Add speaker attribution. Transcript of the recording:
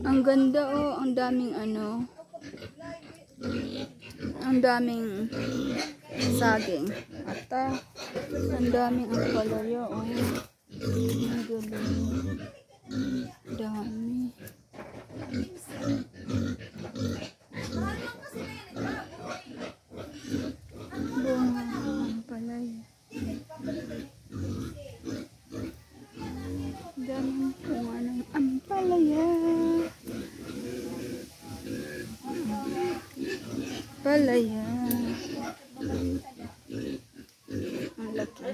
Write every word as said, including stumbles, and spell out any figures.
Speaker 1: Ang ganda oh, ang daming ano. Ang daming saging. At uh, ang daming ang palaya oh. Ang galing. Dami. Bunga ang palaya. Daming bunga ng ampalaya. Palaya. Ang laki.